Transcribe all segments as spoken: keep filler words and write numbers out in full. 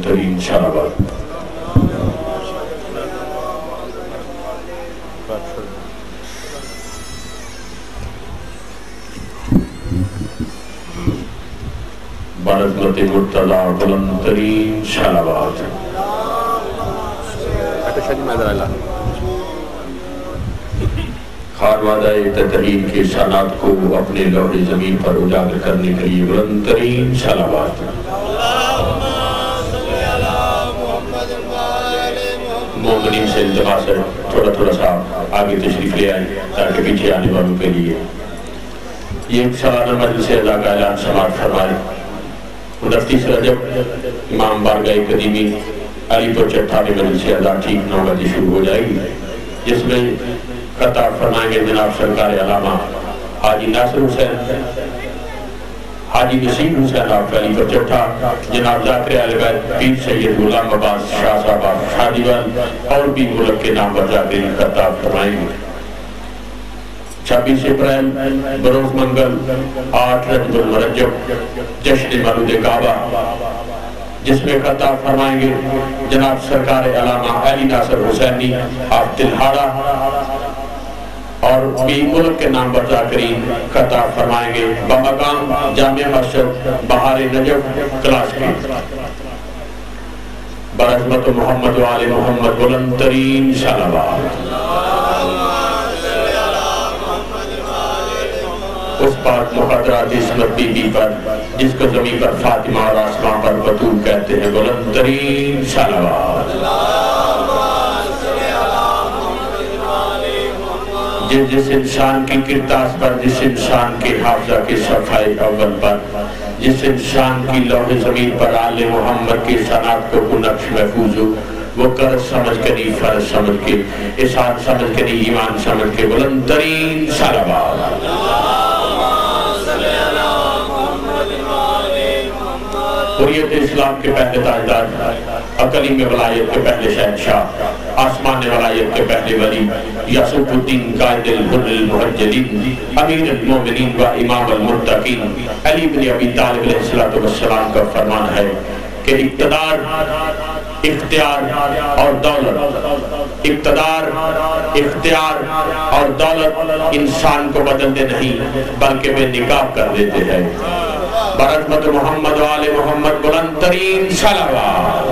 ترین شرابات برکت مرتضی بلند ترین شرابات خانوادہ تطہیر کے شانات کو اپنے لوح زمین پر اجاگر کرنے کے لیے بلند ترین صلوات مومنین سے التماس ہے تھوڑا تھوڑا سا آگے تشریف لے آئیں تاکہ پیچھے آنے والوں کے لیے یہ ایک سالانہ مجلس اعزا کا اعلان سماعت فرمائے۔ انتیس رجب امام بارگاہ قدیمی علی پور چٹھا میں مجلس اعزا ٹھیک نو بجے شروع ہو جائے گی، جس میں خطاب فرمائیں گے جناب سرکار علامہ حاجی ناصر حسین حاجی نسیم حسین آپ علی پور چٹھا، جناب ذاکر اہل بیت پیر سید غلام عباس شاہ صاحب شادی وال اور بھی ملک کے نام پر جا کے خطاب فرمائیں گے۔ چھبیس اپریل بروز منگل آٹھ رجب المرجب جشن مولود کعبہ، جس میں خطاب فرمائیں گے جناب سرکار علامہ علی ناصر حسینی آپ تلہاڑا اور بھی ملک کے نام پر ذاکرین خطاب فرمائیں گے بمقام جامع مسجد بہار نجف کلاس کے برحمت محمد و آل محمد بلند ترین صلوات۔ اس پاک مقدرات عصمت بی بی پر جس کو زمین پر فاطمہ اور آسمان پر بطول کہتے ہیں بلند ترین صلوات۔ جس جس انسان کی کرتاس پر، جس انسان کے حافظہ کے صفحہ اول پر، جس انسان کی لوح زمین پر آل محمد کی صنعت کو نقش محفوظ ہو، وہ قرض سمجھ کے نہیں، فرض سمجھ کے، احسان سمجھ کے نہیں، ایمان سمجھ کے بلند ترین صلوات۔ حریت اسلام کے پہلے تاجدار، اقلیم ولایت کے پہلے شہنشاہ، آسمان ولایت کے پہلے ولی، یاسوف الدین قائد الحر المحجلین، امیر المومنین و امام المتقین، علی بن ابی طالب علیہ السلام کا فرمان ہے کہ اقتدار، اختیار اور دولت، اقتدار، اختیار اور دولت انسان کو بدلتے نہیں بلکہ بے نقاب کر دیتے ہیں۔ برحمت محمد و آل محمد بلند ترین صلوات۔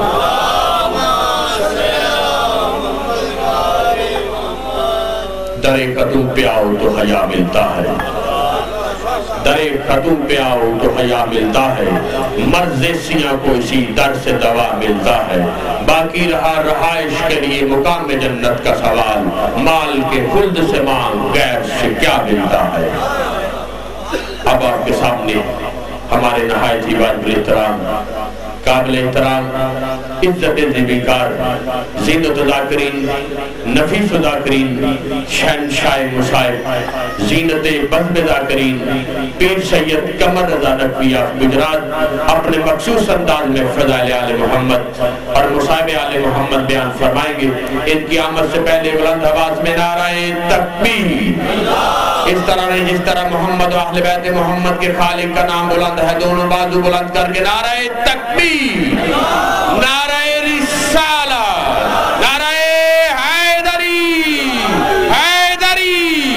در قدم پہ آؤ تو حیا ملتا ہے، در قدم پہ آؤ تو حیا ملتا ہے، مرض سیاں کو اسی در سے دوا ملتا ہے، باقی رہا رہائش کے لیے مقام جنت کا سوال، مال کے خلد سے مانگ غیر سے کیا ملتا ہے۔ اب آپ کے سامنے ہمارے نہایت ہی واجب احترام، قابل احترام، عزت ذبیکار، زینت ذاکرین، نفیس ذاکرین، شہنشاہ مصائب، زینت بزم ذاکرین، پیر سید قمر رضا نقوی آف گجرات اپنے مخصوص انداز میں فضائل آل محمد اور مصائب آل محمد بیان فرمائیں گے۔ ان کی آمد سے پہلے بلند آواز میں نعرہ تکبیر، اس طرح نہیں جس طرح محمد و اہل بیت محمد کے خالق کا نام بلند ہے، دونوں بازو بلند کر کے نعرہ تکبیر، نعرہ رسالہ، نعرہ حیدری، حیدری۔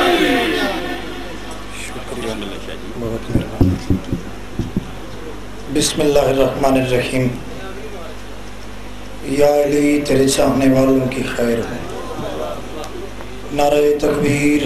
بسم اللہ الرحمن الرحیم۔ یا علی تیرے چاہنے والوں کی خیر ہو، نعرہ تکبیر،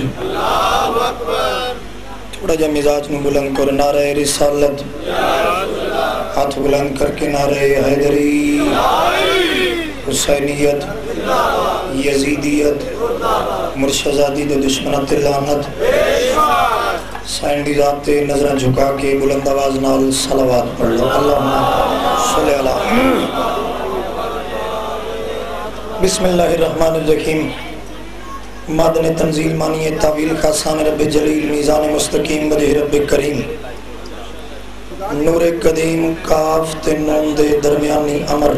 تھوڑا جا مزاج نو بلند کر، نعرہ رسالت، ہاتھ بلند کر کے نعرہ حیدری، حسینیت، یزیدیت، مرشزادی دے دشمنت لعنت، سائنڈی ذات تے نظرہ جھکا کے بلند آواز نال صلوات پڑھ لو۔ اللہم صلی اللہ۔ بسم اللہ الرحمن الرحیم۔ مادن تنزیل مانی تعویل خاصان رب جلیل، میزان مستقیم وجہ رب کریم، نور قدیم کاف تنون دے درمیانی امر،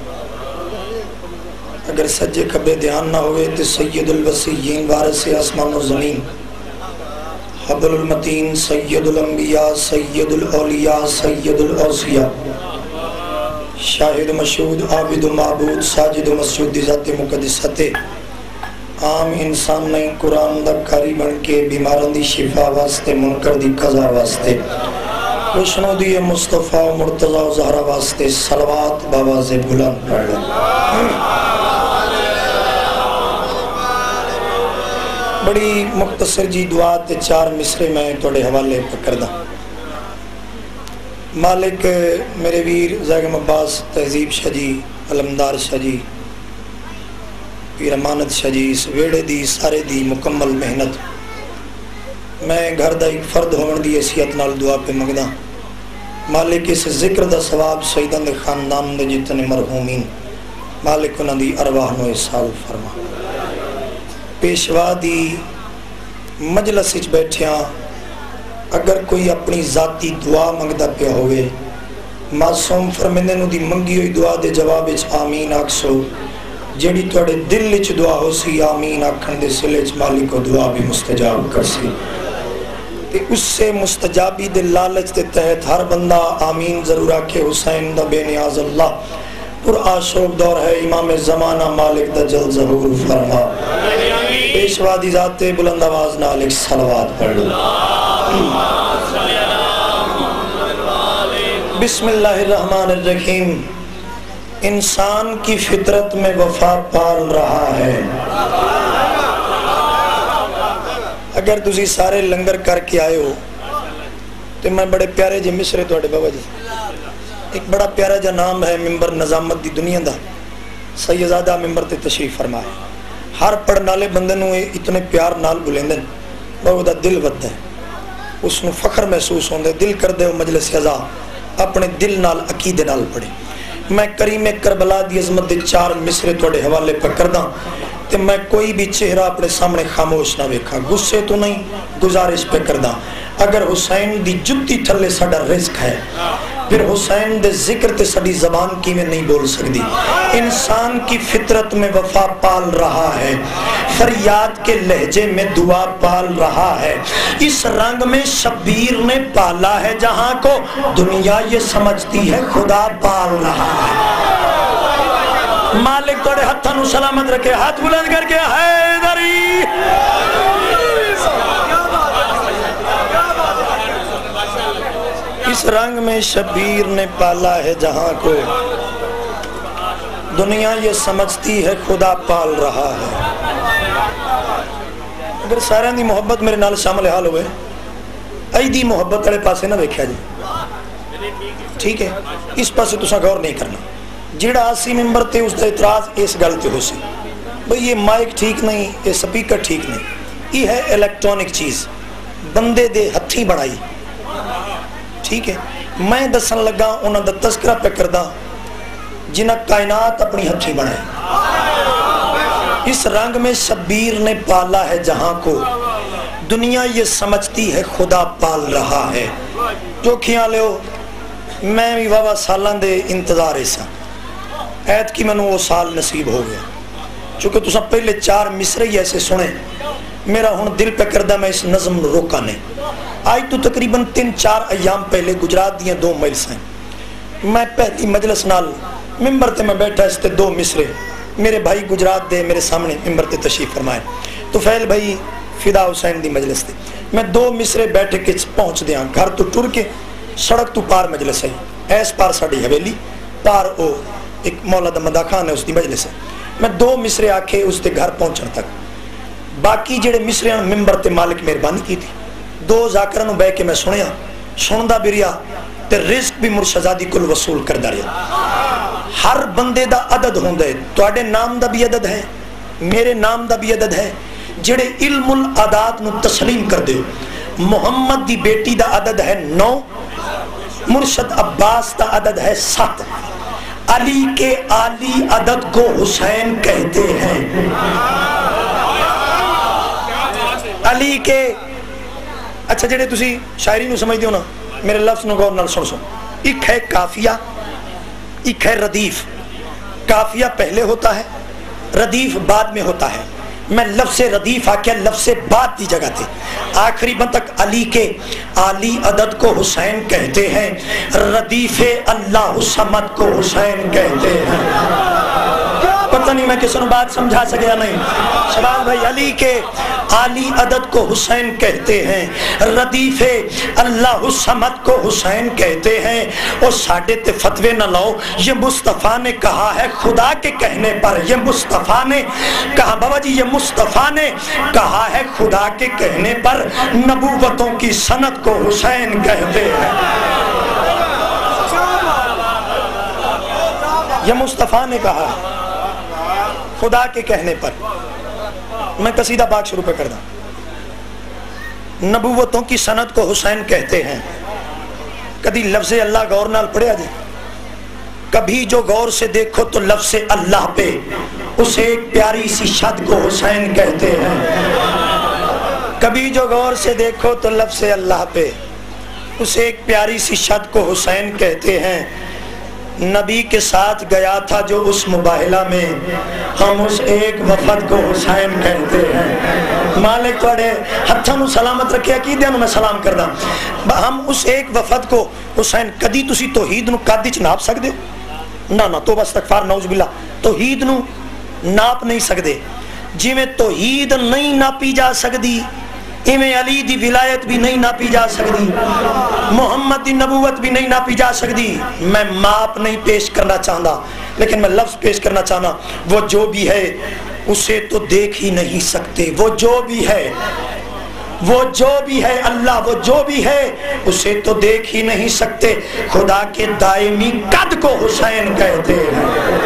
اگر سجے کبے دھیان نہ ہوئے تو سید الوسیین وارث آسمان و زمین، حبل المتین، سید الانبیاء، سید الاولیاء، سید الاوصیاء، شاہد مشہود عابد معبود ساجد مسجود ذات مقدسات عام انسان نہیں قرآن دا کاری بن کے بیماران دی شفا واسطے منکر دی قضا واسطے وشنو دی مصطفیٰ مرتضی و زہرہ واسطے صلوات باواز بلند پڑھ لیں۔ بڑی مختصر جی دعا تے چار مصرے میں توڑے حوالے پکردہ۔ مالک میرے ویر زیگم عباس تہذیب شاہ جی علمدار شاہ جی پیر امانت شاہ جی اس ویڑے دی سارے دی مکمل محنت میں گھر دا ایک فرد ہون دی حیثیت نال دعا پہ منگدا۔ مالک اس ذکر دا ثواب سیدان دے خاندان دے جتنے مرحومین مالک انہاں دی ارواح نو احسال فرما۔ پیشوا دی مجلس وچ بیٹھیاں اگر کوئی اپنی ذاتی دعا منگدا پیا ہوئے معصوم فرمیندے نو دی منگی ہوئی دعا دے جواب وچ آمین آکھسو، جیڑی توڑے دل وچ دعا ہو سی آمین آکھن دے سلے وچ مالک کو دعا بھی مستجاب کر سی۔ تے اس سے مستجابی دے لالچ دے تحت ہر بندہ آمین ضرور آکھے حسین دا بے نیاز اللہ پر آشوق دور ہے امام زمانہ مالک دا جل ظہور فرما۔ پیشوا دی ذات بلند آواز نال ایک صلوات پڑھ لو۔ بسم اللہ الرحمن الرحیم۔ انسان کی فطرت میں وفا پال رہا ہے۔ اگر تسی سارے لنگر کر کے آئے ہو تو میں بڑے پیارے جی مصرے توڑے بابا جی ایک بڑا پیارا جا نام ہے ممبر نظامت دی دنیا دا سیدزادہ ممبر تے تشریف فرمائے۔ ہر پڑھنالے بندے نو اتنے پیار نال بلیندن بہو دا دل ود ہے، اس نو فخر محسوس ہوندے، دل کر دے مجلس ازا اپنے دل نال عقیدے نال پڑھے۔ میں کریم کربلا دی عظمت دے چار مصرے توڑے حوالے پر کرداں تے میں کوئی بھی چہرہ اپنے سامنے خاموش نہ ویکھا، غصے تو نہیں گزارش پہ کرداں۔ اگر حسین دی جتی تھلے ساڈا رزق ہے پھر حسین دے ذکر تے ساڈی زبان کی میں نہیں بول سکتی۔ انسان کی فطرت میں وفا پال رہا ہے، فریاد کے لہجے میں دعا پال رہا ہے، اس رنگ میں شبیر نے پالا ہے جہاں کو دنیا یہ سمجھتی ہے خدا پال رہا ہے۔ مالک توڑے ہتھاں نو سلامت رکھے، ہاتھ بلند کر کے حیدری۔ اس رنگ میں شبیر نے پالا ہے جہاں کو دنیا یہ سمجھتی ہے خدا پال رہا ہے۔ اگر سارے دی محبت میرے نال شامل حال ہوئے ایدی محبت والے پاسے نہ ویکھیا جی، ٹھیک ہے؟ اس پاسے تساں غور نہیں کرنا۔ جیڑا آسی ممبر تے اس دا اعتراض اس گل تے ہو سی بھئی یہ مائک ٹھیک نہیں، یہ سپیکر ٹھیک نہیں، یہ ہے الیکٹرونک چیز بندے دے ہتھی بڑھائی، ٹھیک ہے؟ میں دسن لگا انہاں دا تذکرہ پہ کردہ جنہ کائنات اپنی ہتھی بڑھائے۔ اس رنگ میں شبیر نے پالا ہے جہاں کو دنیا یہ سمجھتی ہے خدا پال رہا ہے۔ جو کھیاں لے ہو میں بھی بابا سالان دے انتظار ایسا ایت کی منو وہ سال نصیب ہو گیا، چونکہ تو سب پہلے چار مصرے ہی ایسے سنے میرا ہون دل پہ کردہ میں اس نظم روکا نہیں۔ آئی تو تقریباً تین چار ایام پہلے گجرات دیاں دو میلس ہیں، میں پہلی مجلس نال ممبر تے میں بیٹھا اس تے دو مصرے میرے بھائی گجرات دے میرے سامنے ممبر تے تشریف فرمائے تو فیل بھائی فدا حسین دی مجلس تے میں دو مصرے بیٹھے کے پہنچ دیاں گھر تو ٹر کے سڑک تو پار مجلس ہے، ایس پار ساڑی حویلی پار او ایک مولا دا مدہ خان ہے اس دی مجلس ہے۔ میں دو مصرے آکھے اس دے گھر پہنچن تک باقی جڑے مصریاں ممبر تے مالک مہربانی کی تھی دو ذاکرانوں بے کے میں سنیا سندہ بھی ریا تے رزق بھی مرشدزادی کل وصول کر داریا۔ ہر بندے دا عدد ہوں دے، تو اڈے نام دا بھی عدد ہے، میرے نام دا بھی عدد ہے، جڑے علم العداد نو تسلیم کر دے۔ محمد دی بیٹی دا عدد ہے نو، مرشد عباس دا عدد ہے سات، علی کے عالی عدد کو حسین کہتے ہیں۔ علی کے اچھا جڑے تسی شاعری نو سمجھ دیو نا میرے لفظ نو غور نال سن سو، ایک ہے کافیہ ایک ہے ردیف۔ کافیہ پہلے ہوتا ہے، ردیف بعد میں ہوتا ہے۔ میں لفظ ردیف آکیا لفظ بات دی جگہ تھے. آخری بند تک علی کے عالی عدد کو حسین کہتے ہیں, ردیف اللہ صمد کو حسین کہتے ہیں. پتہ نہیں میں کسی نے بات سمجھا سکیا نہیں. شباب بھائی, علی کے عالی عدد کو حسین کہتے ہیں, ردیف اللہ صمد کو حسین کہتے ہیں. اور ساڑھے تے فتوے نہ لاؤ, یہ مصطفیٰ نے کہا ہے خدا کے کہنے پر, یہ مصطفیٰ نے کہا, بابا جی یہ مصطفیٰ نے کہا ہے خدا کے کہنے پر, نبوتوں کی سند کو حسین کہتے ہیں. یہ مصطفیٰ نے کہا خدا کے کہنے پر. میں قصیدہ پاک شروع پہ کر دوں. نبوتوں کی سند کو حسین کہتے ہیں. کبھی لفظ اللہ غور نال پڑھیا جی, کبھی جو غور سے دیکھو تو لفظ اللہ پہ اسے ایک پیاری سی شد کو حسین کہتے ہیں. کبھی جو غور سے دیکھو تو لفظ اللہ پہ اسے ایک پیاری سی شد کو حسین کہتے ہیں. نبی کے ساتھ گیا تھا جو اس مباہلہ میں, ہم اس ایک وفد کو حسین کہتے ہیں. مالک توڑے ہتھاں سلامت رکھے, عقیدے میں سلام کردہ. ہم اس ایک وفد کو حسین. کدی تسی توحید نو قد وچ ناپ سکدے ہو؟ نہ نہ, توبہ استغفار نعوذ باللہ. توحید نو ناپ نہیں سکدے. جویں توحید نہیں ناپی جا سکدی ایویں علی دی ولایت بھی نہیں ناپی جا سکتی, محمد دی نبوت بھی نہیں ناپی جا سکتی. میں ماپ نہیں پیش کرنا چاہتا, لیکن میں لفظ پیش کرنا چاہنا. وہ جو بھی ہے اسے تو دیکھ ہی نہیں سکتے. وہ جو بھی ہے وہ جو بھی ہے اللہ, وہ جو بھی ہے اسے تو دیکھ ہی نہیں سکتے. خدا کے دائمی قد کو حسین کہتے ہیں.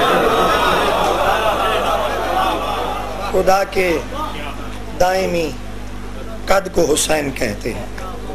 خدا کے دائمی قد کو حسین کہتے ہیں.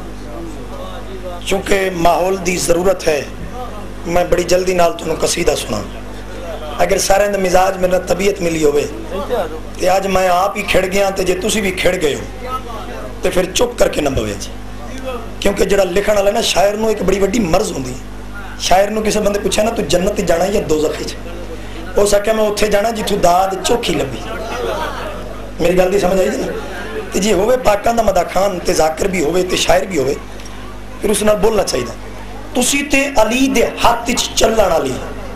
چونکہ ماحول دی ضرورت ہے, میں بڑی جلدی نال تنوں قصیدہ سنا. اگر سارے دا مزاج میرا طبیعت ملی ہوئے تے آج میں آپ ہی کھڑ گیا, تے جے تسی بھی کھڑ گئے ہو تے پھر چپ کر کے نہ بوے جی. کیونکہ جڑا لکھن والا نا شاعر نو ایک بڑی بڑی مرض ہوندی. شاعر نو کسی بندے پوچھا نا تو جنت جانا یا دوزخ وچ, ہو سکے میں اوتھے جانا جتھوں داد چوکھی لبھی. میری گل دی سمجھ آئی جی نا. تے جی ہوئے پاکان دا مدح خان تے ذاکر بھی ہوئے تے شاعر بھی ہوئے, پھر اس نال بولنا چاہیے. تسی تے علی دے ہاتھ وچ چلن والی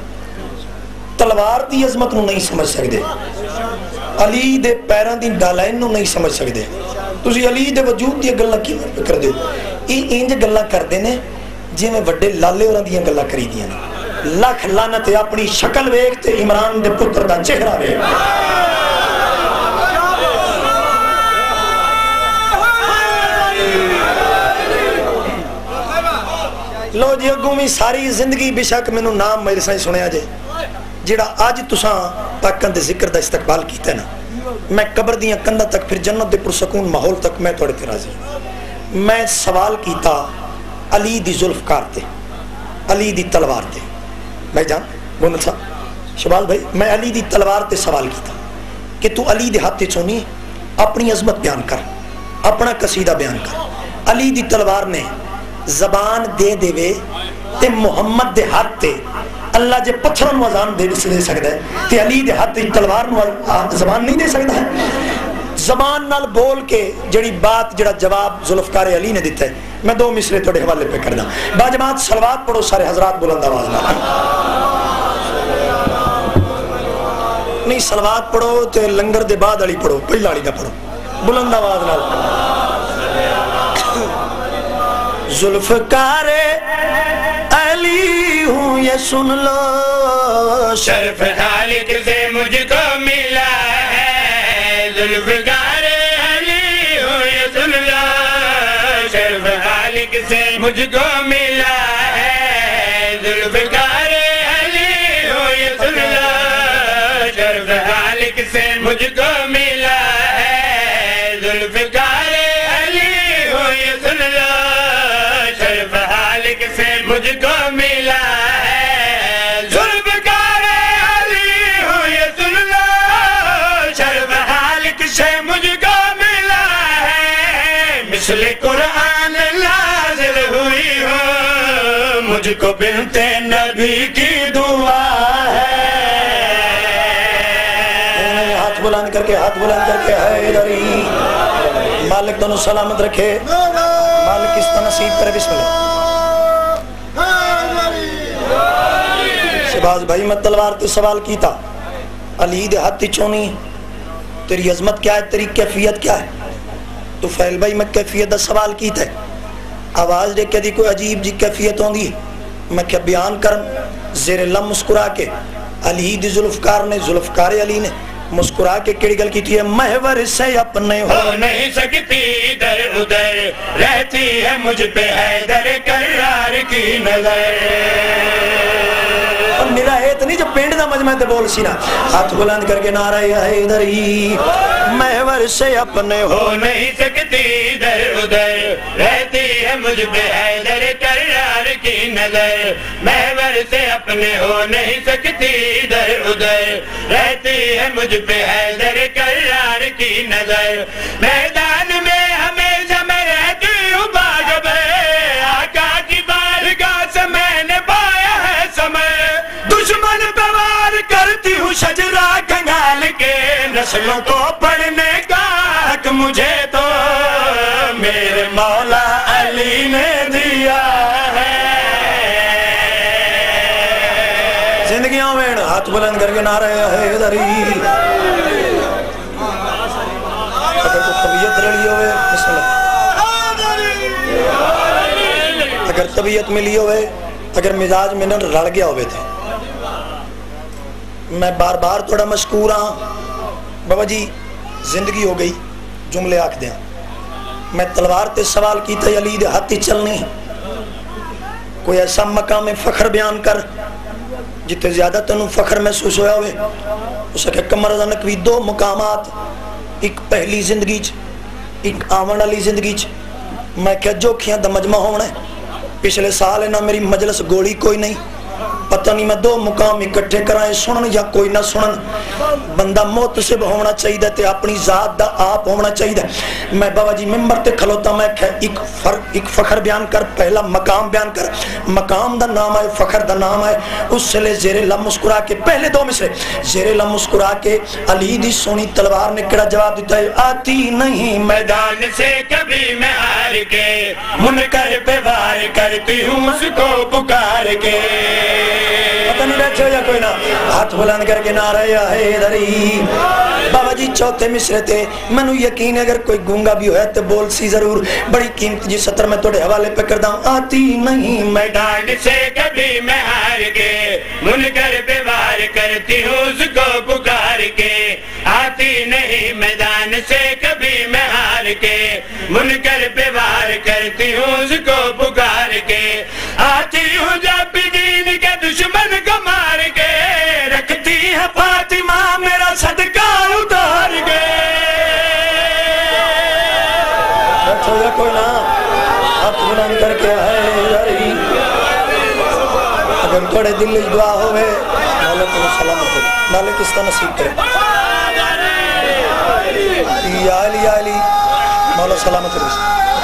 تلوار دی عظمت نو نہیں سمجھ سکدے, علی دے پیراں دی ڈالائن نو نہیں سمجھ سکدے. تسی علی دے وجود دی گلاں کیویں کر دیو؟ ای انج گلاں کردے نے جویں وڈے لالے ہوراں دیاں گلاں کری دیاں نے. لاکھ لعنت اپنی شکل ویکھ تے عمران دے پتر دا چہرہ ویکھ. لو جی اگوں بھی ساری زندگی بے شک میں نام میرے سائیں سنیا جے, جیڑا آج تساں پاکاں دے ذکر دا استقبال کیتا ہے نا, میں قبر دیاں کندھاں تک پھر جنت دے پرسکون ماحول تک میں تھوڑے تے راضی. میں سوال کیتا علی دی ذوالفقار تے, علی دی تلوار تے. بھائی جان گوندل صاحب, شبال بھائی, میں علی دی تلوار تے سوال کیتا کہ تو علی دے ہاتھ تے سونی اپنی عظمت بیان کر, اپنا قصیدہ بیان کر. علی دی تلوار نے زبان دے دے وے تے محمد دے ہاتھ تے اللہ جے پتھروں نو اذان دے دے سکتا ہے, تے علی دے ہاتھ تے تلوار نو زبان نہیں دے سکتا ہے. زبان نال بول کے جڑی بات جڑا جواب ذوالفقار علی نے دیتا ہے. میں دو مصرے تھوڑے حوالے پہ کرنا. باجماعت صلوات پڑھو سارے حضرات بلند آواز نال. نہیں صلوات پڑھو تے لنگر دے بعد والی پڑھو, پہلا والی دا پڑھو بلند آواز نال. ذوالفقار علی ہوں یہ سن لو, شرف خالق سے مجھ کو ملا ہے. ذوالفقار علی ہوں یہ سن لو, شرف خالق سے مجھ کو ملا ہے. ذوالفقار علی ہوں یہ سن لو, شرف خالق سے مجھ کو ملا ہے. ذوالفقار علی ہوں یہ سن لو, سے مجھ کو ملا ہے. ذوالفقار علی ہوں یہ سن لو, شرف خالق سے مجھ کو ملا ہے. مثل قرآن نازل ہوئی ہو, مجھ کو بنت نبی کی دعا ہے. ہاتھ بلند کر کے ہاتھ بلند کر کے حیدری مالک دونوں سلامت رکھے مالک اس طرح نصیب کرے بسم اللہ شہباز بھائی میں تلوار تے سوال کیتا علی دے ہاتھ چونی تیری عظمت کیا ہے تیری کیفیت کیا ہے تو فیل بھائی میں کیفیت دا سوال کیتا ہے آواز دے کے دی کوئی عجیب جی کیفیت ہوں دی میں کیا بیان کرم زیر لم مسکرا کے علی دی ذوالفقار نے ذوالفقار علی نے مسکرا کے کیڑی گل کی تھی ہے محور سے اپنے ہو نہیں سکتی ادھر ادھر رہتی ہے مجھ پہ حیدر کرار کی نظر میرا ایت نہیں جو پینڈ دا مجمع تے بول سی نا ہاتھ بلند کر کے نعرہ حیدری محور سے اپنے ہو نہیں سکتی ادھر ادھر رہتی ہے مجھ پہ حیدر کرار کی نظر محور سے اپنے ہو نہیں سکتی ادھر ادھر رہتی ہے مجھ پہ حیدر کرار کی نظر میدان میں ہمیشہ میں رہتی ہوں باغ میں آقا کی بارگاہ سے میں نے پایا ہے سمے دشمن پہ وار کرتی ہوں شجرہ کنگال کے نسلوں کو پڑھنے کا حق مجھے تو میرے مولا علی نے دیا ہے زندگیوں میں ہاتھ بلند کر کے نعرہ حیدری اگر تو طبیعت رلی ہوئے بسم اللہ اگر طبیعت ملی ہوئے اگر مزاج میں رڑ گیا ہوئے تھے میں بار بار تھوڑا مشکور ہاں بابا جی زندگی ہو گئی جملے آکھ دیں میں تلوار تے سوال کی تھا علی دے ہاتھی چلنی کوئی ایسا مقام فخر بیان کر جتے زیادہ تنوں فخر محسوس ہویا ہوئے اس کے کمر زنکوی دو مقامات ایک پہلی زندگی چ ایک آون علی زندگی چ میں کیا جو کھیاں دا مجمع ہونا ہے پچھلے سال ہے نا میری مجلس گوڑی کوئی نہیں پتہ نہیں میں دو مقام اکٹھے کرائیں سنن یا کوئی نہ سنن بندہ موتصب ہونا چاہیے تے اپنی ذات دا آپ ہونا چاہیے میں بابا جی ممبر تے کھلوتا میں ایک ایک فخر بیان کر پہلا مقام بیان کر مقام دا نام ہے فخر دا نام ہے اس سے لے زیر لم مسکرا کے پہلے دو میں سے زیر لم مسکرا کے علی دی سونی تلوار نے کڑا جواب دیتا ہے آتی نہیں میدان سے کبھی میں ہار کے منکر پہ وار کرتی ہوں اس کو پکار کے پتہ نہیں بیٹھے ہو یا کوئی نہ ہاتھ بلند کر کے نعرہ حیدری بابا جی چوتھے مصرے تھے منو یقین اگر کوئی گونگا بھی ہوئے تو بول سی ضرور بڑی قیمت جی سطر میں توڑے حوالے پہ کردہ آتی نہیں میدان سے کبھی میں ہار کے منکر پہ وار کرتی ہوں اس کو پکار کے آتی نہیں میدان سے کبھی میں ہار کے منکر پہ وار کرتی ہوں اس کو پکار کے آتی ہوں جب دین کے دشمن کو مار کے رکھتی ہے فاطمہ میرا صدقہ اتار کے بیٹھو یا کوئی نہ ہاتھ بلند کر کے حیدری اگر توڑے دل اس دعا ہوئے مالک کو سلامت کرے مالک اس کا نصیب کرے یا علی یا علی مولا سلامت رکھے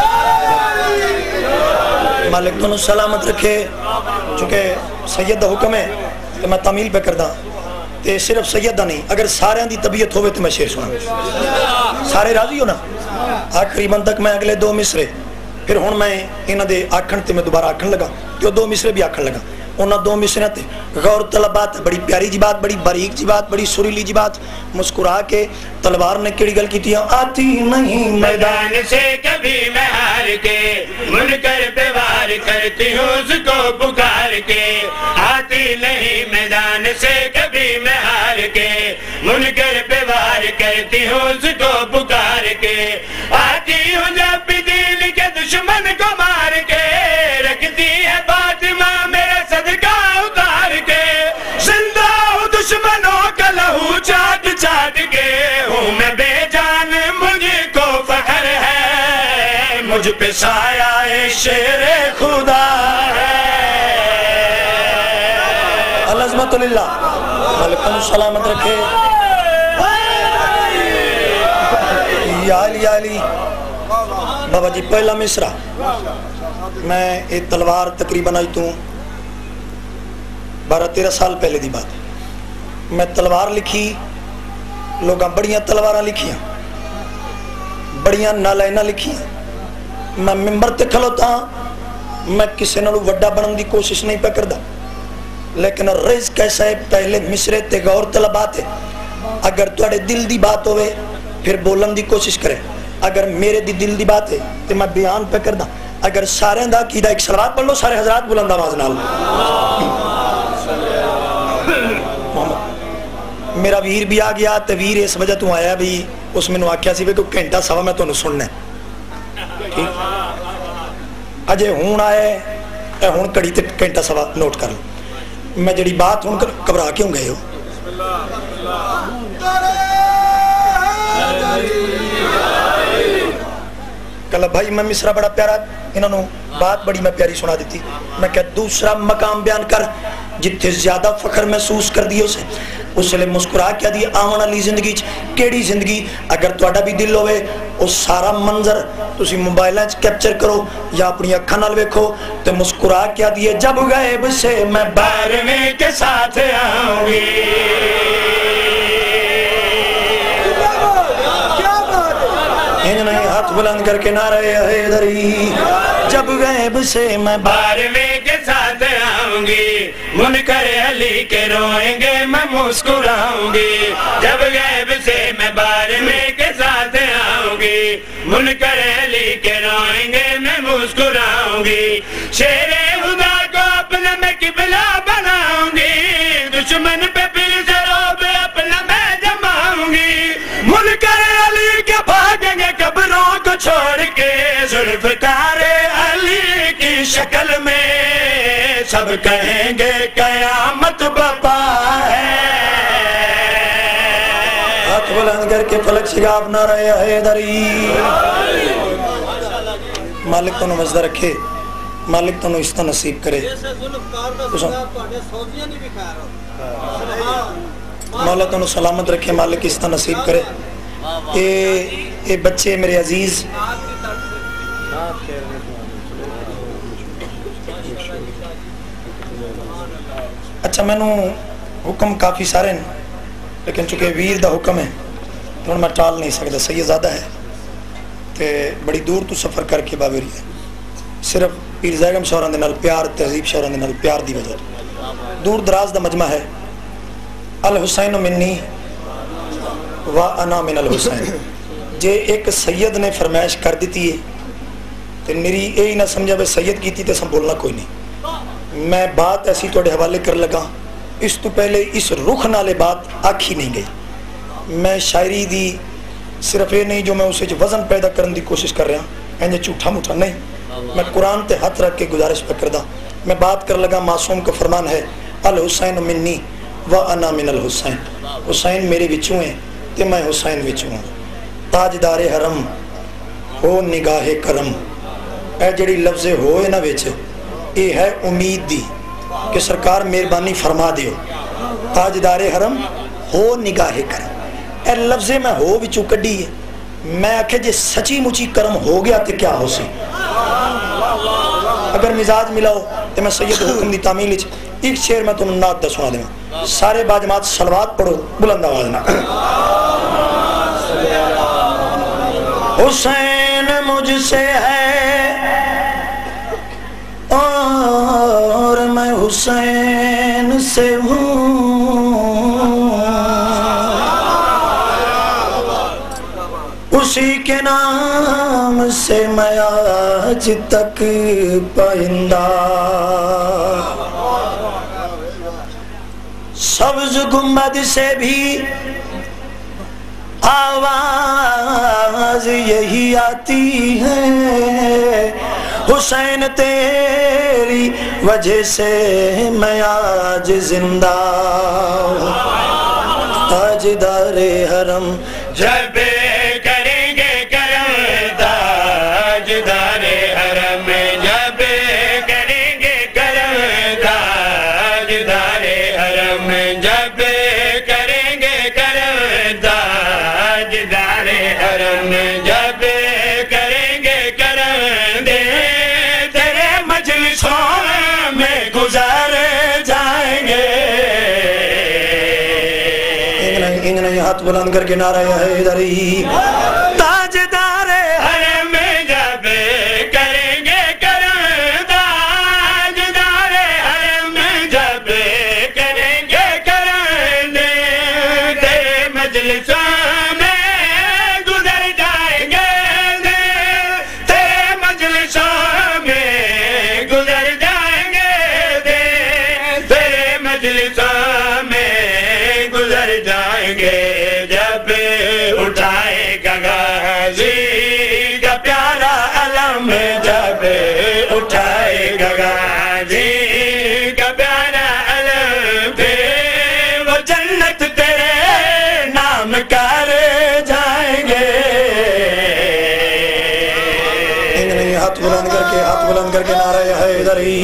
مالک دونوں سلامت رکھے چونکہ سید دا حکم ہے کہ میں تعمیل پہ کردہ تے صرف سید دا نہیں اگر سارے دی طبیعت ہوئے تو میں شیر سنا سارے راضی ہو نا آخری بند تک میں اگلے دو مصرے پھر ہون میں انہ دے آکھن تے میں دوبارہ آکھن لگا جو دو مصرے بھی آکھن لگا انہ دو مصرے تے غور طلب بات بڑی پیاری جی بات بڑی باریک جی بات بڑی سریلی جی بات مسکرا کے تلوار نے کیڑی گل کی تھی آتی نہیں میدان سے کبھی میں ہار کے منکر پہ وار کرتی ہوں اس کو پکار کے آتی نہیں میدان سے کبھی میں ہار کے منکر پہ وار کرتی ہوں اس کو پکار کے آتی ہوں جب بھی دل کے دشمن کو مار کے رکھتی ہے فاطمہ میرا صدقہ اتار کے زندہ ہوں دشمنوں کا لہو چاٹ چاٹ کے ہوں میں بے جان مجھے کو فخر ہے مجھ پہ سایہ شیر خدا ہے العظمت للہ ملکم سلامت رکھے یا علی یا علی بابا جی پہلا مصرع میں ایک تلوار تقریباً آئی توں بارہ تیرہ سال پہلے دی بات میں تلوار لکھی लोग बड़ियां तलवारां लिखियां, बड़ियां नालायना लिखियां। मैं मिंबर ते खलोता, मैं किसी नालों वड्डा बनने की कोशिश नहीं पे करदा, लेकिन रिज़्क़ कैसा है पहले मिसरे ते गौर तलबात है। अगर तुहाडे दिल दी बात होवे फिर बोलन की कोशिश करें, अगर मेरे दी दिल दी बात है तो मैं बयान पे करदा। अगर सारे दा कीदा एक सलावत पढ़ लो सारे हजरात बुलंद आवाज नाल। मेरा वीर भी आ गया तो वीर इस वजह तो आया भी उस मैंने आख्या सी कोई घंटा सवा मैं तुहानू सुनना है, अजे हूँ आए हूँ घड़ी ते घंटा सवा नोट कर लो। मैं जी बात हूँ घबरा क्यों गए हो? कल भाई मैं मिसरा बड़ा प्यारा इन्होंने बात बड़ी मैं प्यारी सुना दी। मैं क्या दूसरा मकाम बयान कर जिथे ज्यादा फखर महसूस कर दी उसे उसले मुस्कुरा क्या दी आवन वाली जिंदगी केड़ी जिंदगी। अगर तुहाडा भी दिल होवे वो सारा मंजर तुसी मोबाइल कैप्चर करो या अपनी अखा नाल वेखो तो मुस्कुरा क्या दिए जब गायब से मैं बारहवें के साथ आऊंगी। नहीं हाथ बुलंद करके नारे हैदरी जब गायब से मैं बारहवें के साथ आऊंगी, मुनकर अली के रोएंगे मैं मुस्कुराऊंगी। जब गायब से मैं बारहवें के साथ आऊंगी, मुनकर अली के रोएंगे मैं मुस्कुराऊंगी। शेरे खुदा को अपना मैं किबला बनाऊंगी, दुश्मन पे फिर जरोब अपना मैं जमाऊंगी। मुनकर अली के भागेंगे कब्रों को छोड़ के, जुल्फ़कार अली की शक्ल में सब कहेंगे कयामत बपा है। हाथ बुलंद करके फलक शिगाफ ना रहे हैदरी। मालिक तो मजदा रखे, मालिक तो इसका नसीब करे। मौला तो सलामत रखे, मालिक इसका नसीब करे। ये ये बच्चे मेरे अजीज अच्छा मैनू हुक्म काफ़ी सारे हैं लेकिन चूंकि वीर का हुक्म है तो मैं टाल नहीं सकता। सैयदज़ादा है तो बड़ी दूर तो सफ़र करके बाबेरी है, सिर्फ पीर ज़ैगम शौरां दे नाल प्यार तहजीब शौरां दे नाल प्यार दी वजह तो दूर दराज का मजमा है। अल हुसैन मिन्नी व अना मिन अल हुसैन। जे एक सैयद ने फरमाइश कर दी है तो मेरी यही ना समझा भी सैयद की तो सब बोलना कोई नहीं। मैं बात ऐसी थोड़े हवाले कर लगा, इस तो पहले इस रुख नाले बात आखी नहीं गई। मैं शायरी दी सिर्फ ये नहीं जो मैं उसे वजन पैदा करने की कोशिश कर रहा इंज झूठा मूठा नहीं, मैं कुरान ते हाथ रख के गुजारिश पे करदा। मैं बात कर लगा मासूम का फरमान है अल हुसैन मिन्नी व अना मिन अल हुसैन। हुसैन मेरे विचों है ते मैं हुसैन विचों हूँ। ताजदारे हरम हो निगाहे करम, ए जड़ी लफ्ज़ हो इन्हां विच ये है उम्मीद दी कि सरकार मेहरबानी फरमा दियो। ताजदारे हरम हो निगाहे करम, ए लफ्ज़ मैं हो विचों कड्डी है। मैं आखे जे सची मुची करम हो गया तो क्या हो सी। अगर मिजाज मिलाओ तो मैं सैयद हुक्म दी तामील एक शेर मैं तुम नात दा सुना देवां। सारे बाजमात सलवात पढ़ो बुलंद आवाज ना। हुसैन मुझसे है और मैं हुसैन से हूँ, उसी के नाम से मैं आज तक पाइंदा। सब्ज गुम्बद से भी आवाज यही आती है, हुसैन तेरी वजह से मैं आज जिंदा। ताजदारे हरम जब करेंगे करम, ताजदारे हरम जब करेंगे करम, ताजदारे हरम जब करेंगे करम, ताजदारे हरम जब करेंगे करम, दे तेरे मजलिसों में गुजार जाएंगे। ان نے ہاتھ بلند کر کے نعرہ حیدری تاجدار حرم جب کریں گے کرم تاجدار حرم جب کریں گے کرم تیرے مجلسوں میں گزر جائیں گے تیرے مجلسوں میں گزر جائیں گے تیرے مجلسوں میں گزر جائیں گے جب اٹھائے گا غازی کا پیارا علم جب اٹھائے گا غازی کا پیارا علم پہ وہ جنت تیرے نام کر جائیں گے انہوں نے ہاتھ بلند کر کے ہاتھ بلند کر کے نعرہ حیدری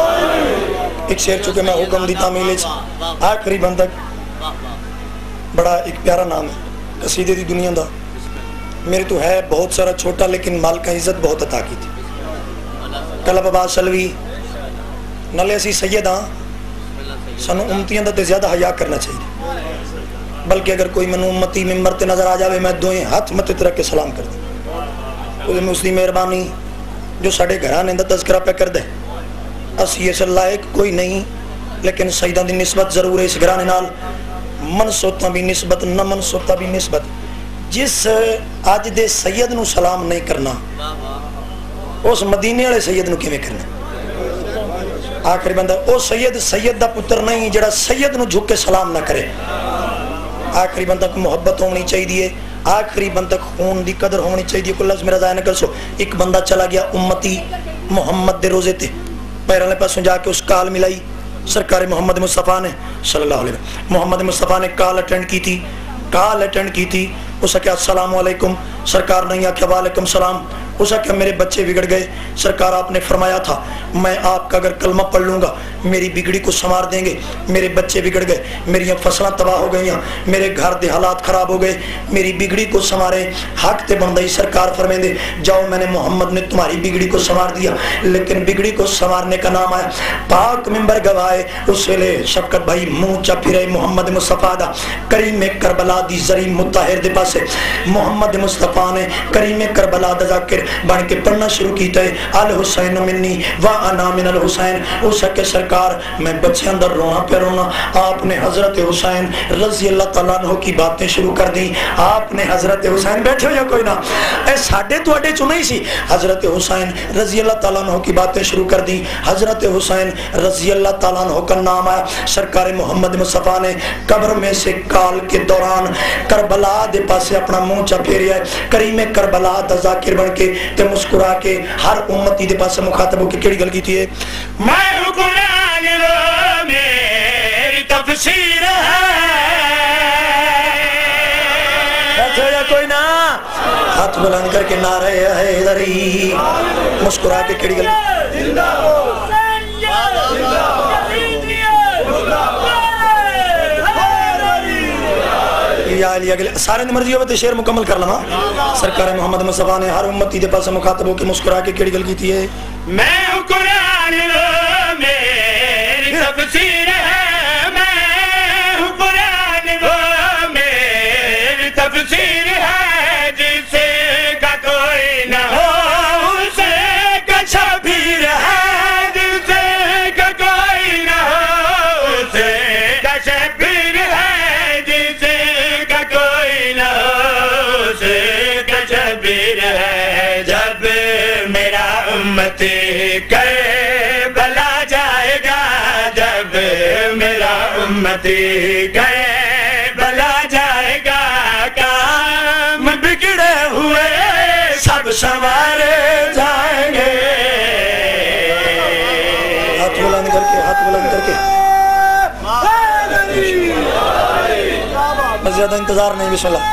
ایک شعر چکے میں حکم دی تعمیل آخری بندک بڑا ایک پیارا نام ہے قصیدے دی دنیا دا میرے تو ہے بہت سارا چھوٹا لیکن مال کا عزت بہت عطا کی تھی کلب آباد سلوی نلے اسی سید ہاں سانو امتیاں دا تے زیادہ حیا کرنا چاہیے بلکہ اگر کوئی منو امتی ممبر تے نظر آ جاوے میں دوئیں ہاتھ متے ترک کے سلام کر دیں کوئی میں اس دی مہربانی جو ساڑھے گھرانے دا تذکرہ پہ کر دے اسی اس لائق کوئی نہیں لیکن سیدہ دی نسبت ضرور ہے اس گھرانے نال منصوتہ بھی نسبت نہ منصوتہ بھی نسبت جس آج دے سید نو سلام نہیں کرنا اس مدینے والے سید نو کیویں کرنا آخری بندہ او سید سید دا پتر نہیں جڑا سید نو جھک کے سلام نہ کرے آخری بندہ کو محبت ہونی چاہیے آخری بندہ خون دی قدر ہونی چاہیے کوئی لفظ میرا ضائع نہ کر سو ایک بندہ چلا گیا امتی محمد دے روزے تے پیروں نے پاسوں جا کے اس کال ملائی سرکار محمد مصطفیٰ نے صلی اللہ علیہ وسلم محمد مصطفیٰ نے کال اٹینڈ کی تھی کال اٹینڈ کی تھی اسے کہا السلام علیکم سرکار نے کہا وعلیکم السلام اسے کہا میرے بچے بگڑ گئے سرکار آپ نے فرمایا تھا میں آپ کا اگر کلمہ پڑھ لوں گا میری بگڑی کو سنوار دیں گے میرے بچے بگڑ گئے میری فصلیں تباہ ہو گئی میرے گھر دے حالات خراب ہو گئے میری بگڑی کو سنوارے حق تے بندائی سرکار فرمائیں دے جاؤ میں نے محمد نے تمہاری بگڑی کو سنوار دیا لیکن بگڑی کو سنوارنے کا نام آیا پاک ممبر گوائے اس ویلے شفقت بھائی منہ چا پھرے محمد مصطفیٰ دا کریم کربلا دی زریم متطہر دے پاسے محمد مصطفیٰ نے کریم کربلا دا ذاکر بن کے پڑھنا شروع کیتا ہے الحسین منی وانا من الحسین اس کے سرکار میں بچے اندر رونا پہ رونا آپ نے حضرت حسین رضی اللہ تعالیٰ عنہ کی باتیں شروع کر دی آپ نے حضرت حسین بیٹھے ہو یا کوئی نہ اے ساڑھے تو اڈے چو نہیں سی حضرت حسین رضی اللہ تعالیٰ عنہ کی باتیں شروع کر دی حضرت حسین رضی اللہ تعالیٰ عنہ کا نام آیا سرکار محمد مصطفیٰ نے قبر میں سے کال کے دوران کربلا دے پاسے اپنا منہ چا پھیریا ہے کریم کربلا دا ذاکر بن کے تے مسکرا کے ہر امتی دے پاسے مخاطب ہو کے کیڑی گل کی تھی ہے میں قرآن رو میری تفسیر ہے ایسا یا کوئی نہ ہاتھ بلند کر کے نعرہ حیدری مسکرا کے کیڑی گل سارے نے مرضی ہوئے تو شعر مکمل کر لما سرکار محمد مصطفیٰ نے ہر امتی دے پاس مخاطب ہو کے مسکرا کے کیڑی گل کی تھی ہے میں قرآن میری تفسیر ہے میں قرآن میری تفسیر ہے جسے کا کوئی نہ ہو اسے کا شبیر ہے جسے کا کوئی نہ ہو اسے کا شبیر ہے جسے کا کوئی نہ ہو اسے کا شبیر ہے جب میرا امتی کربلا جائے گا جب میرا امتی کربلا جائے گا کام بگڑے ہوئے سب سنوارے جائیں گے ہاتھ بلند کر کے ہاتھ بلند کر کے بس زیادہ انتظار نہیں بسم اللہ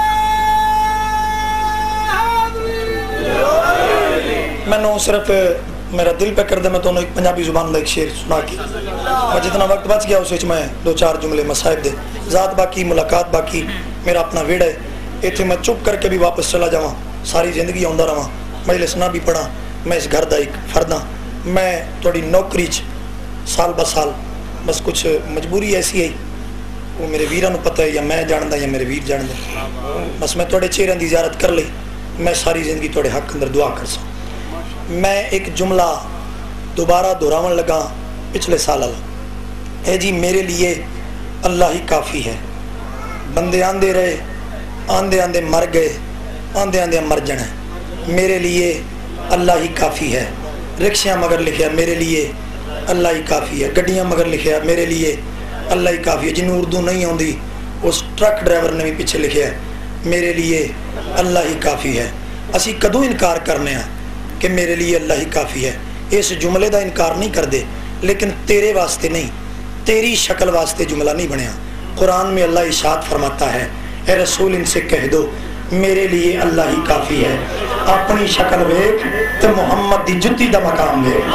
میں نے صرف میرا دل پہ کر دے میں تو ایک پنجابی زبان دا ایک شعر سنا کی اور جتنا وقت بچ گیا اسے میں دو چار جملے مصائب دے ذات باقی ملاقات باقی میرا اپنا ویڑا ہے ایتھے میں چپ کر کے بھی واپس چلا جاواں ساری زندگی آندا رہواں مجلس نہ بھی پڑھا میں اس گھر دا ایک فرداں میں تھوڑی نوکری چ سال بہ سال بس کچھ مجبوری ایسی ہے وہ میرے ویران نو پتہ ہے یا میں جاندا یا میرے ویر جاندا بس میں توڑے چہرے دی زیارت کر لی میں ساری زندگی توڑے حق اندر دعا کر سا میں ایک جملہ دوبارہ دہراون لگا پچھلے سال اللہ اے جی میرے لیے اللہ ہی کافی ہے بندے آندے رہے آندے آندے مر گئے آندے آندے مر جانا میرے لیے اللہ ہی کافی ہے رکشیاں مگر لکھیا میرے لیے اللہ ہی کافی ہے گڈیاں مگر لکھیا میرے لیے اللہ ہی کافی ہے جنہوں اردو نہیں ہوندی اس ٹرک ڈرائیور نے بھی پیچھے لکھیا میرے لیے اللہ ہی کافی ہے اسی کدوں انکار کرنے ہیں کہ میرے لیے اللہ ہی کافی ہے اس جملے دا انکار نہیں کر دے لیکن تیرے واسطے نہیں تیری شکل واسطے جملہ نہیں بنیا قرآن میں اللہ ارشاد فرماتا ہے اے رسول ان سے کہہ دو میرے لیے اللہ ہی کافی ہے اپنی شکل ویکھ تو محمد دی جتی دا مقام دے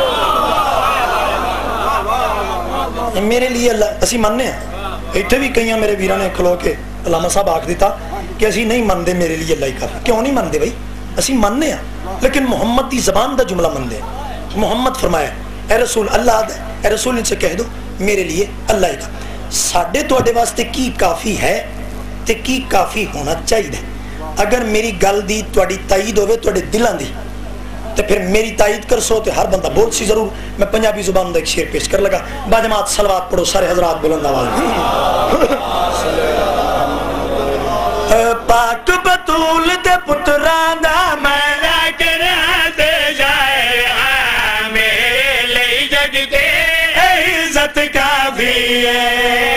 میرے لیے اللہ اسی مننے ہیں اتھے بھی کئیاں میرے ویران نے کھلو کے علامہ صاحب آکھ دیتا کہ اسی نہیں من دے میرے لیے اللہ ہی کافی کیوں نہیں من دے بھائی اسی مننے ہیں لیکن محمد دی زبان دا جملہ من دے محمد فرمایا اے رسول اللہ دے اے رسول ان سے کہہ دو میرے لیے اللہ ہی کافی ساڑھے تو اڈے واسطے کی کافی ہے تے کی کافی ہونا چاہیے اگر میری گل دی توڑی تائید ہوئے توڑے دلان دی تو پھر میری تائید کر سو تے ہر بندہ بول سی ضرور میں پنجابی زبان دا ایک شعر پیش کر لگا باجماعت صلوات پڑھو سارے حضرات بلند آواز پاک بطول دے پتران دا میرا کرا دے جائے میرے لئی جگ دے عزت کافی ہے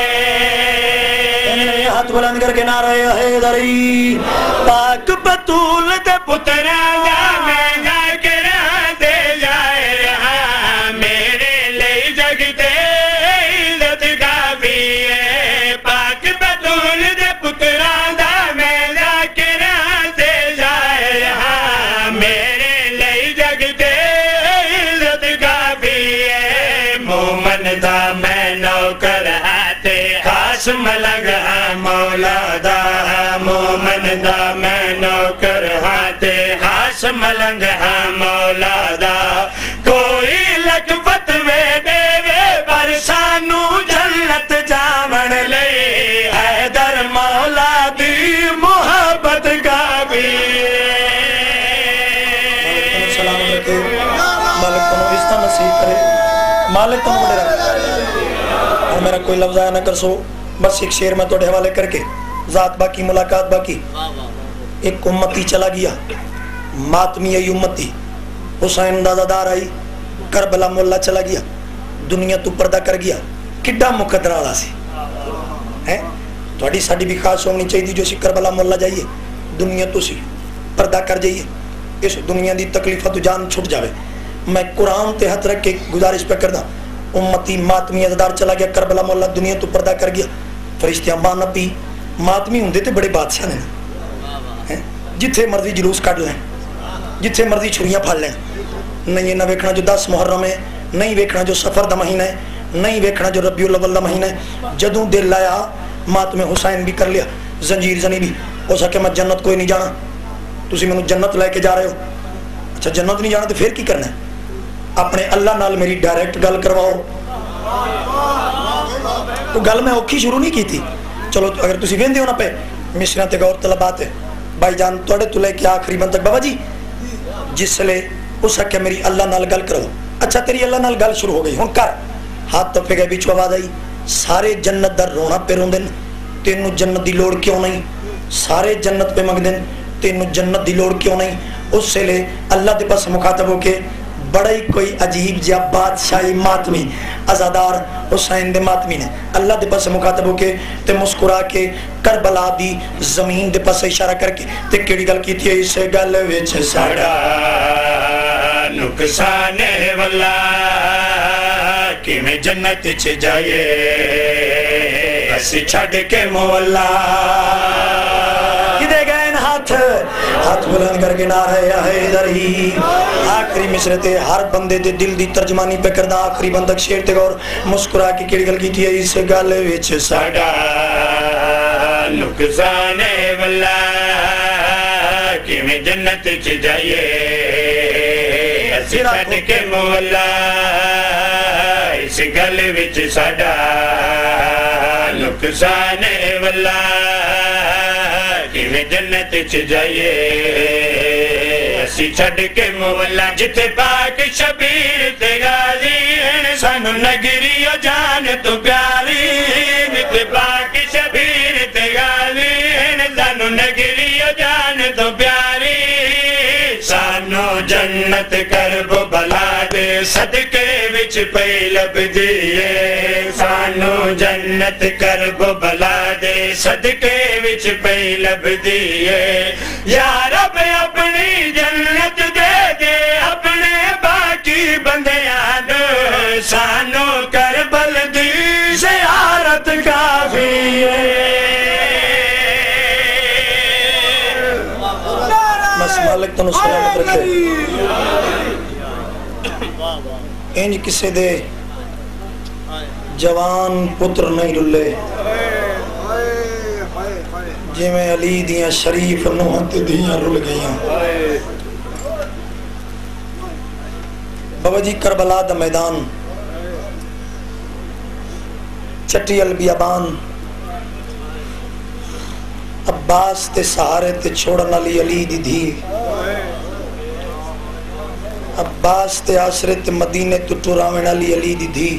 ہاتھ بلند کر کے نعرہ حیدری پاک بطول دے پتران دا میرا کرا دے جائے میرے لئی جگ دے عزت کافی ہے پاک بطول دے پتران دا میرا کرا دے جائے میرے لئی جگ دے عزت کافی ہے مومن دا میں نوکر آتے خاص ملنگ مولا دا مومن دا میں نوکر آتے خاص ملنگ مولا دا کوئی لکفت وے دے وے پر سانو جنت جاون لئی حیدر مولا دی محبت کا بھی سلام علیکم مالک تنو اس طرح نصیب کرے مالک تنو بڑے رکھ اور میرا کوئی لفظ آیا نہ کر سو بس ایک شعر میں توڑے حوالے کر کے ذات باقی ملاقات باقی ایک امتی چلا گیا ماتمی ای امتی حسین دادا دار آئی کربلا مولا چلا گیا دنیا تو پردہ کر گیا کڈا مقدر آلا سی توڑی ساڑی بھی خاص ہونی چاہیے جو سی کربلا مولا جائیے دنیا تو سی پردہ کر جائیے اس دنیا دی تکلیفہ تو جان چھٹ جاوے میں قرآن تے ہاتھ رکھ کے گزارش پہ کردہ امتی ماتمی ازدار چلا گیا کربلا مولا دنیا تو پردہ کر گیا فرشتیاں ماں نبی ماتمی ہوں دیتے بڑے بادشاہ نے جتھے مرضی جلوس کٹ لیں جتھے مرضی چھریاں پھال لیں نہیں نہ ویکھنا جو دس محرم ہے نہیں ویکھنا جو سفر دا مہینہ ہے نہیں ویکھنا جو ربیع الاول دا مہینہ ہے جدوں دل لایا ماتم حسین بھی کر لیا زنجیر زنی بھی ہو سکے میں جنت کوئی نہیں جانا تسی میں جنت لے کے جا رہے ہو اچھا جنت نہیں جانا تو پھر کی کرنا ہے اپنے اللہ نال میری ڈائریکٹ گل کرواؤ تو گل میں اوکھی شروع نہیں کی تھی چلو اگر تسی ویندے ہو نا پہ مشران تے غور طلبات ہے بھائی جان توڑے تو لے کے آخری بند تک بابا جی جس لے اس حق میری اللہ نال گل کرو اچھا تیری اللہ نال گل شروع ہو گئی ہوں کر ہاتھ تو پہ گئے بیچو آواز آئی سارے جنت در رونا پہ رون دن تینو جنت دی لوڑ کیوں نہیں سارے جنت پہ مگ دن تینو جنت دی لوڑ کیوں نہیں اس سے لے اللہ دے پاس مخاطب ہو کے بڑا ہی کوئی عجیب جا بادشاہی ماتمی ازادار حسین دے ماتمی نے اللہ دے پاس مخاطب ہو کے تے مسکرا کے کربلا دی زمین دے پاس اشارہ کر کے تے کیڑی گل کیتی ہے اس گل وچ ساڑا نقصان والا کہ میں جنت چ جائے بس چھڑ کے مولا کدے گئے ہاتھ ہاتھ بلند کر کے نعرہ یا حیدری آخری مصرتے ہر بندے دے دل دی ترجمانی پہ کردہ آخری بندک شیر تے گور مسکرا کی کیڑی گل کی تھی اس گل وچ ساڑا نقصان والا کہ میں جنت چ جائے اسی چھڑ کے مولا اس گل وچ ساڑا نقصان واللہ کہ میں جنت چ جائیے اسی چھڑ کے مولا جتے پاک شبیر تے غازی ہیں سانو نگری و جان تو پیاری جتے پاک شبیر تے غازی ہیں سانو نگری و جان تو پیاری سانو جنت کرب بلا دے صدقے وچ پئی لب دیئے سانو جنت کرب بلا دے صدقے وچ پئی لب دیئے یا رب اپنی جنت دے دے اپنے باقی بندیاں دے سانو کربل دی زیارت کافی ہے بس مالک تنو سلامت رکھے انج کسے دے جوان پتر نہیں رلے جی میں علی دیاں شریف نوحت دیاں رل گئیاں بابا جی کربلا دا میدان چٹی البیابان عباس تے سہارے تے چھوڑن علی علی دی دھی عباس تے آسرے تے مدینے تو ٹوراوین علی علی دی دھی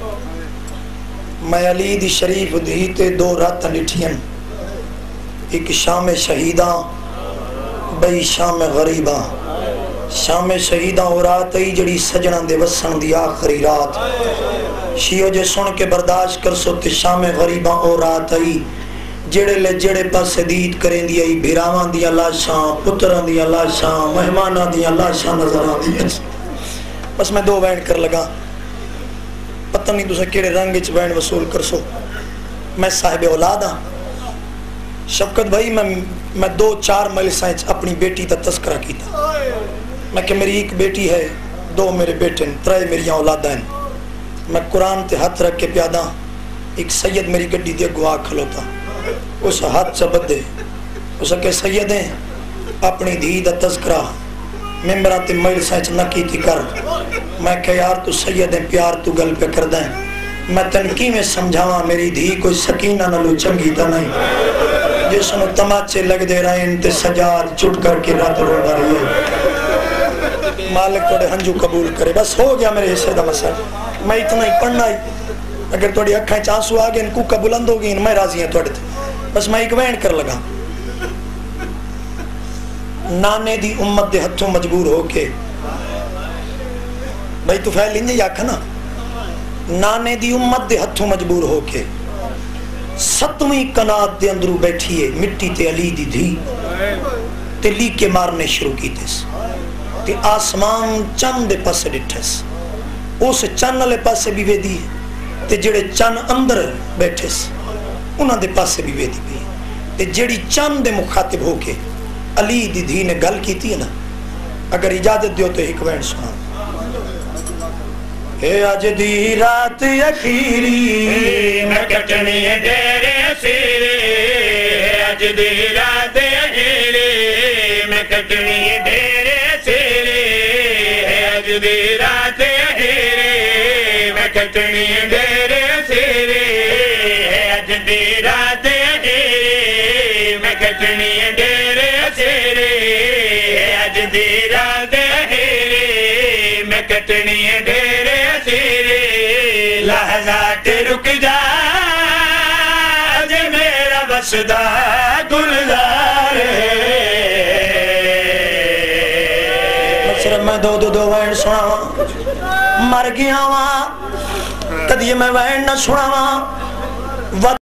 میں علی دی شریف دھی تے دو رات لٹھین ایک شام شہیداں بئی شام غریباں شام شہیداں اور رات ای جڑی سجنان دے وسن دی آخری رات شیعو جے سن کے برداشت کر سو تے شام غریباں اور رات ای جڑے لے جڑے پاس دید کریں دی ای بھیراوان دی اللہ شاں پتران دی اللہ شاں مہمانہ دی اللہ شاں نظران دی بس میں دو وین کر لگا پتہ نہیں دوسرے کیڑے رنگ اچھ وین وصول کر سو میں صاحب اولاد ہاں شفقت بھائی میں میں دو چار مجلسیں اپنی بیٹی تا تذکرہ کیتا میں کہ میری ایک بیٹی ہے دو میرے بیٹے ہیں ترائے میری اولاد ہیں میں قرآن تے ہاتھ رکھ کے پیادا ایک سید میری گڈی دے گواہ کھلوتا اس ہاتھ سے بدے اس کہ سید ہیں اپنی دھی دا تذکرہ ممبران تے مجلسیں نہ کیتی کر میں کہ یار تو سید ہیں پیار تو گل پہ کر دیں میں تنقی میں سمجھاواں میری دھی کوئی سکینہ نہ لو چنگی تا نہیں جس نے تماچے لگ دے رہے ہیں تے سجاد چٹ کر کے رات رو رہی ہے مالک توڑے ہنجو قبول کرے بس ہو گیا میرے حصے دا مسئلہ میں اتنا ہی پڑھنا ہی اگر توڑی اکھائیں چانسو آگے ان کو قبولند ہوگی میں راضی ہیں توڑے تھے بس میں ایک وین کر لگا نانے دی امت دے ہتھوں مجبور ہو کے بھائی تو فیل لینجے یا کھنا نانے دی امت دے ہتھوں مجبور ہو کے ستویں کنات دے اندرو بیٹھیے مٹی تے علی دی دھی تے لی کے مارنے شروع کی تیس تے آسمان چند دے پاسے ڈٹھس اس چند لے پاسے بھی وے دی تے جڑے چند اندر بیٹھس انہاں دے پاسے بھی وے دی بھی تے جڑی چند دے مخاطب ہو کے علی دی دھی نے گل کی تھی نا اگر اجازت دیو تو ایک وین سنا اے آج دی رات اخیری میں کٹنی تیرے سیرے آج دی رات اخیری میں کٹنی تیرے سیرے آج دی رات اخیری میں کٹنی تیرے سیرے آج دی رات اخیری میں کٹنی تیرے سیرے آج دی رات اخیری میں کٹنی تیرے لحظات رک جا جے میرا بسدہ گلزار صرف میں دو دو دو وین سنا مر گیا وہاں کدی میں وین نہ سنا وہاں